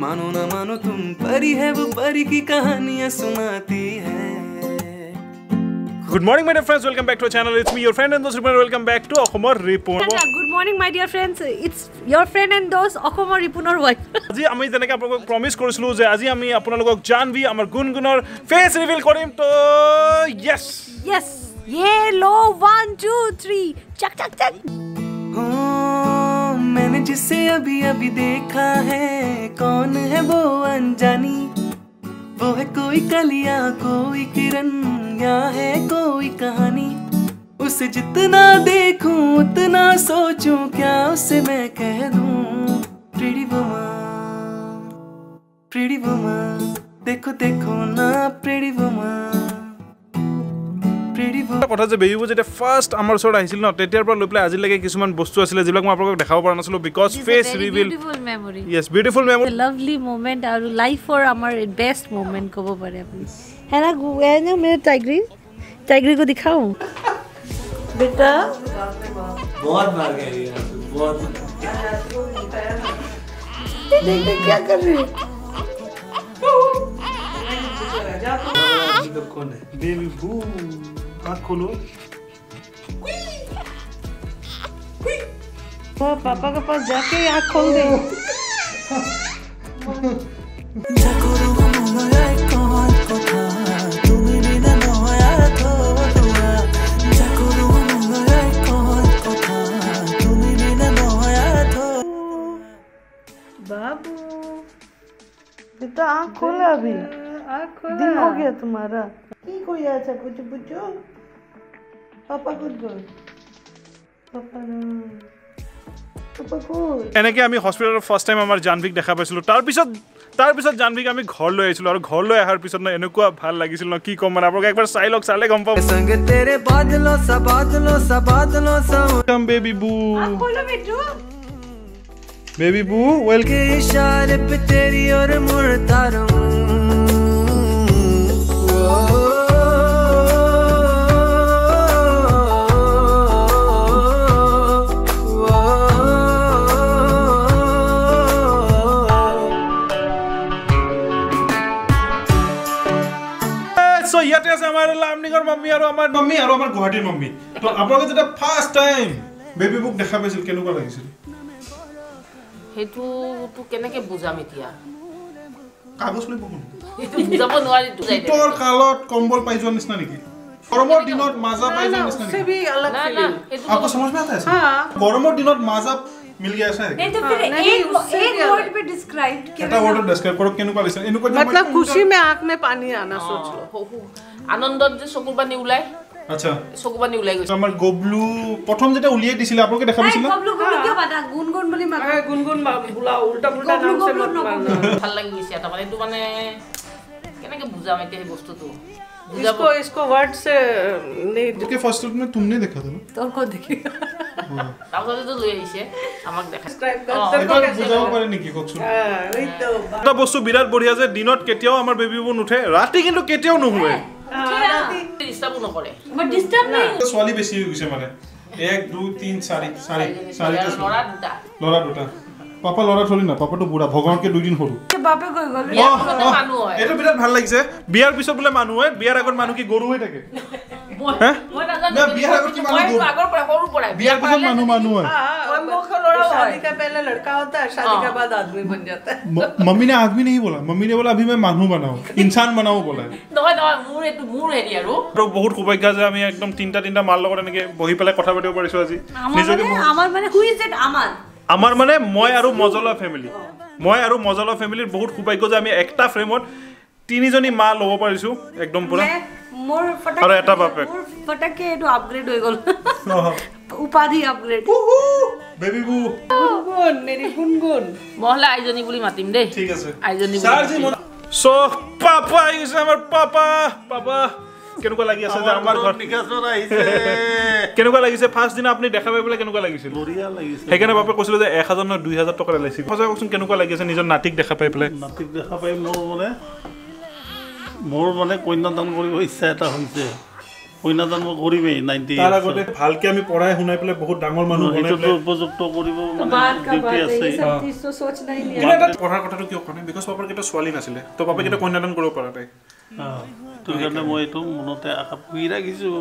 मानो ना मानो तुम परी है वो परी की कहानियां सुनाती है Good morning, my dear friends. Welcome back to our channel. It's me, your friend and those Ripun. Welcome back to Okhomor Ripun. Good morning, my dear friends. It's your friend and those Okhomor Ripunor wife. আজি আমি যেনেকৈ আপোনালোকক promise কৰিছিলোঁ যে আজি আমি আপোনালোকক জানভি আমাৰ গুণগুণৰ ফেচ ৰিভিল কৰিম তো yes Yellow 1 2 3 चक चक चक मैंने जिसे अभी अभी देखा है कौन है वो अनजानी वो है कोई कलिया कोई किरण या है कोई कहानी उसे जितना देखूं उतना सोचूं क्या उसे मैं कह दूं प्रीटी वुमन देखो देखो ना प्रीटी वुमन কথা যে বেবি যেতিয়া ফাৰ্ষ্ট আমাৰ ওচৰত আহিছিল ন তেতিয়াৰ পৰা লৈ পেলাই আজিলৈকে কিছুমান বস্তু আছিলে যিবিলাক মই আপোনালোকক দেখাব পৰা নাছিলোঁ because face reveal beautiful memory lovely moment আৰু লাইফৰ আমাৰ বেষ্ট মোমেন্ট ক'ব পাৰে আপুনি है ना गुएने मेरे टाइगरी को दिखाऊं बेटा बहुत बार कह रही है बहुत देख क्या कर रही है कौन है बेबी बू आँख खोलो पापा के पास जाके आँख खोल दे बाबू बेटा आँख खोला अभी दिन हो गया तुम्हारा की कोई अच्छा कुछ पूछो पापा कुछ बोल पापा এনেকৈ আমি হস্পিটেলত ফাৰ্ষ্ট টাইম আমাৰ জানভিক দেখা পাইছিলোঁ তাৰপিছত জানভিক আমি ঘৰ লৈ আহিছিলোঁ আৰু ঘৰ লৈ অহাৰ পিছত এনেকুৱা ভাল লাগিছিল ন কি ক'ম মানে আপোনালোকে একবাৰ চাই লওক চালে গম পাব বেবি বু बेबी बू वेल के इशारे पे तेरी और मुड़ता रहूं सो ইয়াতে আছে আমাৰ লামনিঙৰ মম্মি আৰু আমাৰ গুৱাহাটীৰ মম্মি তো আপোনালোকে যেতিয়া ফাৰ্ষ্ট টাইম বেবি বুক দেখা পাইছিল কেনেকুৱা লাগিছিল হেতু তো কেনেকে বুজাম এতিয়া কাগজ লৈ বহন এটো বুজাব নোৱাৰি তো যাই তোৰ কালত কম্বল পাই যোৱা নিচিনা নেকি গৰমৰ দিনত মাজা পাই যোৱা নিচিনা নেকি সেবি अलग फीलिंग आपको समझ में आता है हां गरমৰ দিনত মাজা मिल गया ऐसा है नहीं तो फिर एक वर्ड पे डिस्क्राइब क्या वर्ड डिस्क्राइब करो केनुका लिसन एनुका मतलब खुशी में आंख में पानी आना सोच लो आनंदत जे চকুৰ পানী ওলাই আচ্ছা চকুৰ পানী ওলাই গৈছে আমাৰ গবলু প্ৰথম যেটা উলিয়াই দিছিল আপোনালোকে দেখা পাইছিল গবলু কিয় বাটা গুনগুন বুলি মাতা গুনগুন বুলা উল্টা পুল্টা নাম से मत मारना ভাল লাগি গৈছে এটা মানে এটো মানে কেনেকে বুজাম এতিয়া এই বস্তুটো इसको वर्ड से नहीं ओके फर्स्ट में तुमने देखा था ना তোর কো দেখি তাহলে তো লই আইছে আমাক দেখা डिस्क्राइब এবাৰ বুজাব পাৰে নেকি ককচোন वही तो এটা বস্তু বিৰাট বঢ়িয়া যে দিনত কেতিয়াও আমাৰ বেবিবোৰ নুঠে ৰাতি কিন্তু কেতিয়াও নুহুৱে ডিস্টার্ব নকৰে বাট ডিস্টার্ব নাই ছোৱালী বেছি হৈ গৈছে মানে 1 2 3 4 লৰা দুটা পাপা লৰা থৰি না পাপাটো বুঢ়া ভগৱানকে 2 দিন হৰু বাপে কই গল মানুহ হয় এটা বিৰাট ভাল লাগিছে বিয়াৰ পিছত বোলে মানুহ হয় বিয়াৰ আগত মানুহ কি গৰু হৈ থাকে হ্যাঁ মই নাজানো না বিয়াৰ আগত কি মানুহ মই আগৰ পৰা সৰু পৰা বিয়াৰ পিছত মানুহ হয় शादी का पहले लड़का होता है शादी के बाद आदमी बन जाता है मम्मी ने आदमी नहीं बोला मम्मी ने बोला अभी मैं मानू बनाऊं इंसान बनाऊं बोला নহয় মোৰ এটো মোৰ হেৰি আৰু তো বহুত সৌভাগ্য যে আমি একদম তিনটা মাল লগত এনেকে বহি পেলাই কথা পাতিব পাৰিছো আজি নিজকে আমার মানে হু ইজ ইট আমার মানে মই আৰু মজলা ফ্যামিলিৰ বহুত সৌভাগ্য যে আমি একটা ফ্ৰেমত তিনিজনী মা লব পাৰিছো একদম পুৰা মোর ফটাক আৰু এটা বাপেক মোর ফটাকে এটো আপগ্রেড হৈ গল উপাধি আপগ্রেড বেবি বু गुनगुन मेरी गुनगुन মহলা আইজনী বুলি মাতিম দেই ঠিক আছে আইজনী সারজি সো পাপা ইজ আমাৰ পাপা কেনেকুৱা লাগি আছে যে আমাৰ ঘৰ নিকাছৰ আহিছে কেনেকুৱা লাগিছে ফাৰ্ষ্ট দিনা আপুনি দেখা পাই বলে কেনেকুৱা লাগিছিল বঢ়িয়া লাগিছে সেইকাৰণে বাপে কৈছিল যে 1000 ন 2000 টকা লৈছিল সঁচা কচোন কেনেকুৱা লাগিছে নিজৰ নাতিক দেখা পাই পেলাই নাতিক দেখা পাই মোৰ মানে কন্যাদান কৰিব ইচ্ছা এটা হৈছে কইনাদান মই কৰিমেই 90 তাৰ আগতে ভালকে আমি পঢ়াই শুনাই পেলাই বহুত ডাঙৰ মানুহ বনাই পেলাই উপযুক্ত কৰিব মানে ডিউটি আছে কিন্তু এটা পঢ়াৰ কথাটো কিয় কোৱা নাই বিকজ পাপাৰ কেইটা ছোৱালী নাছিলে তো পাপাই কেইটা কন্যাদান কৰিব পৰা নাই তোৰ কাৰণে মই এইটো মনতে আশা পুহি ৰাখিছোঁ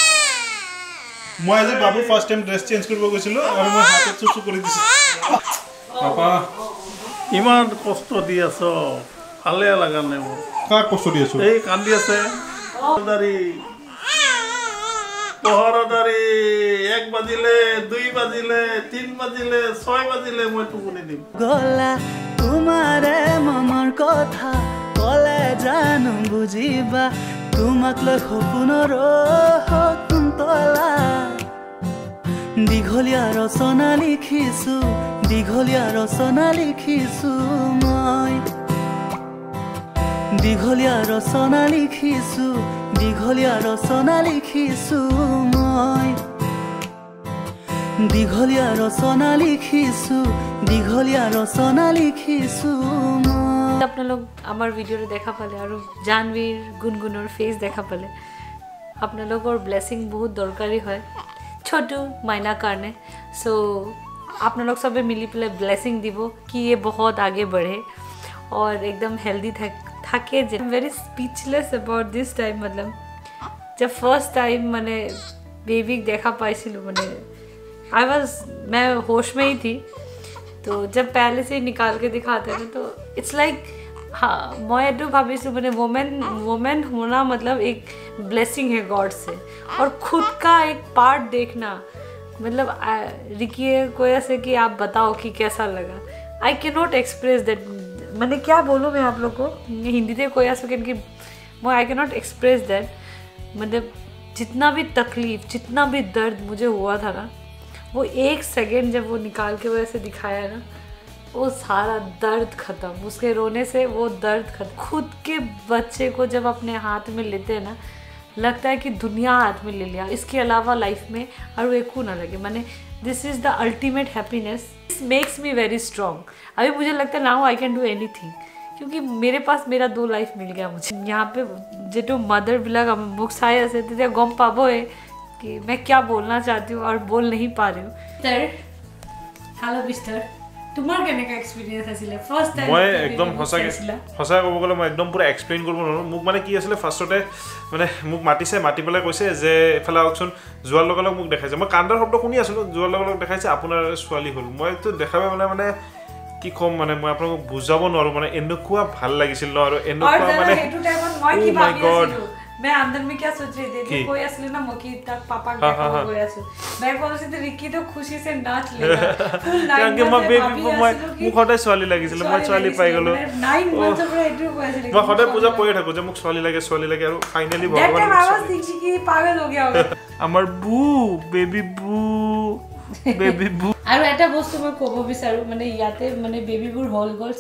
মই আজি বাবু ফাৰ্ষ্ট টাইম ড্ৰেছ চেঞ্জ কৰিব গৈছিলোঁ আৰু মই হাতত চুচু কৰি দিছোঁ পাপা ইমান কষ্ট দি আছ ভালে লগা নাই মোৰ কাক কষ্ট দি আছোঁ এই কান্দি আছে পহৰাদাৰী 1 বাজিলে 2 বাজিলে 3 বাজিলে 6 বাজিলে মই টোপনি দিম গলা তোমাৰে মনৰ কথা কলে জানো বুজিবা তোমাক লৈ সপোনৰ কুন্তলা দীঘলীয়া ৰচনা লিখিছোঁ দীঘলীয়া ৰচনা লিখিছোঁ মই দীঘলীয়া ৰচনা লিখিছোঁ দীঘলীয়া ৰচনা লিখিছোঁ মই দীঘলীয়া ৰচনা লিখিছোঁ দীঘলীয়া ৰচনা লিখিছোঁ মই আপোনালোক আমাৰ ভিডিঅ'টো দেখা পালে আৰু জাহ্নৱীৰ গুণগুণৰ ফেচ দেখা পালে আপোনালোকৰ ব্লেছিং বহুত দৰকাৰী হয় ছোটু মাইনা কাৰণে সো আপোনালোক সবে মিলি পেলাই ব্লেছিং দিব कि ये बहुत आगे बढ़े और एकदम हेल्दी থাকে যে very speechless about this time मतलब जब फर्स्ट टाइम मैंने बेबी देखा पाइছিলো মানে मैं होश में ही थी तो जब पहले से निकाल के दिखाते हैं तो इट्स लाइक हाँ मैं तो भाविसु मैंने वोमेन होना मतलब एक ब्लेसिंग है गॉड से और खुद का एक पार्ट देखना मतलब रिकी को ऐसे कि आप बताओ कि कैसा लगा I can not express that मैंने क्या बोलूँ मैं आप लोग को हिंदी से कोई ऐसा कि मैं I can not express that मतलब जितना भी तकलीफ जितना भी दर्द मुझे हुआ था ना वो 1 सेकेंड जब वो निकाल के वो ऐसे दिखाया ना वो सारा दर्द ख़त्म उसके रोने से वो दर्द ख़त्म खुद के बच्चे को जब अपने हाथ में लेते हैं ना लगता है कि दुनिया हाथ में ले लिया इसके अलावा लाइफ में और एक ना लगे मैंने this is the ultimate happiness this makes me very strong अभी मुझे लगता है now I can do anything क्योंकि मेरे पास मेरा 2 लाइफ मिल गया मुझे यहाँ पे जो मदर बिलग मुख साय असे ते गम पाबो है कि मैं क्या बोलना चाहती हूँ और बोल नहीं पा रही हूँ सर हेलो मिस्टर তোমাৰ কেনেকা এক্সপেৰিয়েন্স আছিল ফাৰ্স্ট টাইম মই একদম সঁচাকৈ ক'ব গ'লে মই একদম পুৰা এক্সপ্লেইন কৰিব নোৱাৰোঁ মোক মানে কি আছিলে ফাৰ্ষ্টতে মানে মোক মাতি পেলাই কৈছে যে এফালে আহকচোন যোৱাৰ লগে লগে মোক দেখাইছে মই কান্দাৰ শব্দ শুনি আছিলোঁ যোৱাৰ লগে লগে দেখাইছে আপোনাৰ ছোৱালী হ'ল মইতো দেখাব মানে কি ক'ম মানে মই আপোনাক বুজাব নোৱাৰোঁ মানে এনেকুৱা ভাল লাগিছিল ন আৰু এনেকুৱা মানে সেইটো টাইমত মই কি ভাবি আছিলোঁ मैं अंदर में क्या सोच रही थी कोई असली ना मकी तक पापा के हो गया सो मैं बोल रही थी रिकी तो खुशी से नाच लेगा फुल नाइन क्योंकि मैं बेबी को मैं मुखटे स्वाली লাগিছিল মই स्वाली পাই গলো 9 मंथ्स পৰা এটো কৈছিল মই সদায় পূজা কৰি থাকো যে মোক स्वाली লাগে আৰু ফাইনালি ভগৱান आवाज देखी कि पागल हो गया होगा আমাৰ বু বেবি বু আৰু এটা বস্তু মই ক'ব বিচাৰো মানে ইয়াতে মানে বেবি বুৰ হল গল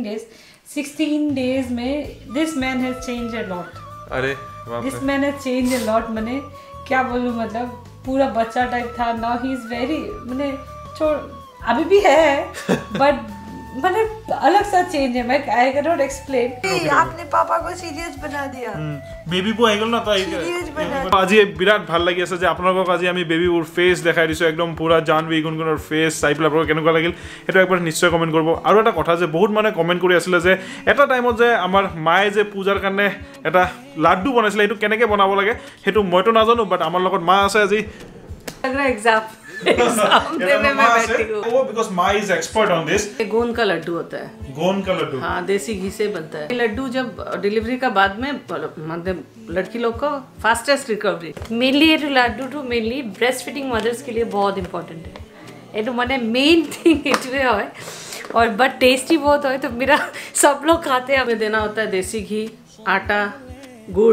16 days में this man has changed a lot अरे This man has changed a lot मैंने क्या बोलूँ मतलब पूरा बच्चा टाइप था now he is very मैंने अभी भी है but मैंने अलग सा चेंज है मैं I cannot explain आपने पापा को सीरियस बना दिया बेबी बो आइगल ना আজি বিৰাট ভাল লাগি আছে যে আপোনালোকক আজি আমি বেবি বুৰ ফেস দেখাই দিছো একদম পুৰা জাহ্নৱী গুণগুণৰ ফেস চাই পেলাই আপোনালোক কেনেকুৱা লাগিল এটা একবাৰ নিশ্চয় কমেন্ট কৰিব আৰু এটা কথা যে বহুত মানে কমেন্ট কৰি আছিল যে এটা টাইমত যে আমাৰ মায়ে যে পূজাৰ কাৰণে এটা লাড্ডু বনাইছিল এটো কেনেকৈ বনাব লাগে হেতু মইতো নাজানো বাট আমাৰ লগত মা আছে আজি एग्जाम देने में बैठी हूँ वो बिकॉज़ माँ इज एक्सपर्ट ऑन दिस गोंद का लड्डू होता है गोंद का लड्डू हाँ देसी घी से बनता है लड्डू जब डिलीवरी का बाद में मतलब लड़की लोग को फास्टेस्ट रिकवरी मेनली ये लड्डू तो मेनली ब्रेस्ट फीडिंग मदर्स के लिए बहुत इंपॉर्टेंट है ये तो मैंने मेन थिंग इतने है और बट टेस्टी बहुत है तो मेरा सब लोग खाते हैं हमें देना होता है देसी घी आटा गुड़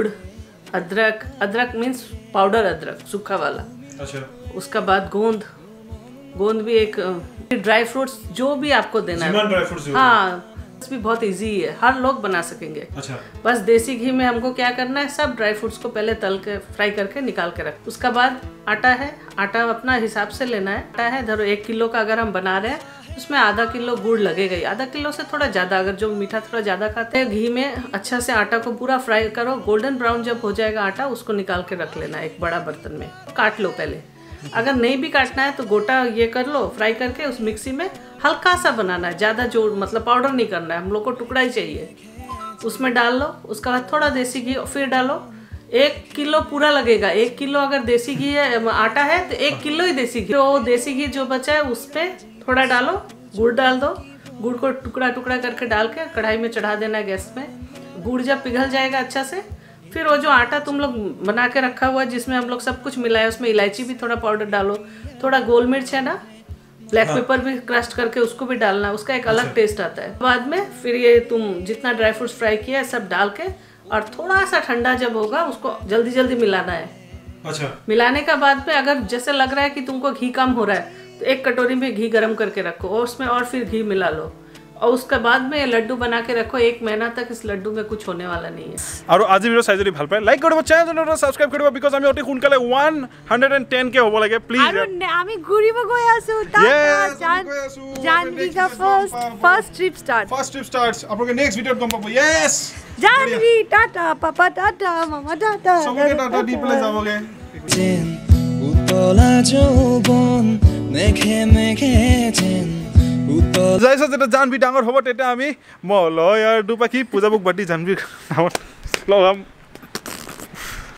अदरक मीन्स पाउडर अदरक सूखा वाला अच्छा उसका बाद गोंद भी एक ड्राई फ्रूट्स जो भी आपको देना है ड्राई फ्रूट्स हाँ भी बहुत इजी है हर लोग बना सकेंगे अच्छा बस देसी घी में हमको क्या करना है सब ड्राई फ्रूट्स को पहले तल के फ्राई करके निकाल के रख उसका बाद आटा है आटा अपना हिसाब से लेना है आटा है धरो 1 किलो का अगर हम बना रहे हैं उसमें आधा किलो गुड़ लगेगा ही, आधा किलो से थोड़ा ज़्यादा, अगर जो मीठा थोड़ा ज़्यादा खाते हैं। घी में अच्छा से आटा को पूरा फ्राई करो, गोल्डन ब्राउन जब हो जाएगा आटा उसको निकाल के रख लेना एक बड़ा बर्तन में, काट लो पहले। अगर नहीं भी काटना है तो गोटा ये कर लो, फ्राई करके उस मिक्सी में हल्का सा बनाना है, ज़्यादा जो मतलब पाउडर नहीं करना है, हम लोग को टुकड़ा ही चाहिए, उसमें डाल लो। उसके बाद थोड़ा देसी घी फिर डालो। 1 किलो पूरा लगेगा, 1 किलो अगर देसी घी है आटा है तो 1 किलो ही देसी घी। तो देसी घी जो बचा है उस पर थोड़ा डालो, गुड़ डाल दो, गुड़ को टुकड़ा टुकड़ा करके डाल के कढ़ाई में चढ़ा देना है गैस में। गुड़ जब पिघल जाएगा अच्छा से, फिर वो जो आटा तुम लोग बना के रखा हुआ है जिसमें हम लोग सब कुछ मिलाया, उसमें इलायची भी थोड़ा पाउडर डालो, थोड़ा गोल मिर्च है ना, ब्लैक पेपर भी क्रश करके उसको भी डालना, उसका एक अलग टेस्ट आता है। बाद में फिर ये तुम जितना ड्राई फ्रूट्स फ्राई किया है सब डाल के, और थोड़ा सा ठंडा जब होगा उसको जल्दी जल्दी मिलाना है। अच्छा, मिलाने का बाद में अगर जैसे लग रहा है कि तुमको घी कम हो रहा है तो 1 कटोरी में घी गरम करके रखो और उसमें और फिर घी मिला लो, और उसके बाद में ये लड्डू बना के रखो। 1 महीना तक इस लड्डू में कुछ होने वाला नहीं है। আৰু আজি ভিডিও চাই যদি ভাল পায় লাইক কৰিব, চেনেলটো সাবস্ক্ৰাইব কৰিব, বিকজ আমি অতি সোনকালে 110 কে হ'ব লাগে প্লিজ। আৰু আমি ঘুৰিব গৈ আছো, জানভি का first trip start. First trip starts, আপোনালোকে নেক্সট ভিডিওত গম পাব। ইয়েস জানভি টাটা, পাপা টাটা, মামা টাটা, সবকে টাটা দি পেলাই যাবগে। উতলা যৌবন মেঘে মেঘে যেন যাইছ যেতিয়া জানবি ডাঙৰ হ'ব তেতিয়া আমি মলয় আৰু দুপাখি পূজাবুক বাটি জানবিৰ নামত লগাম।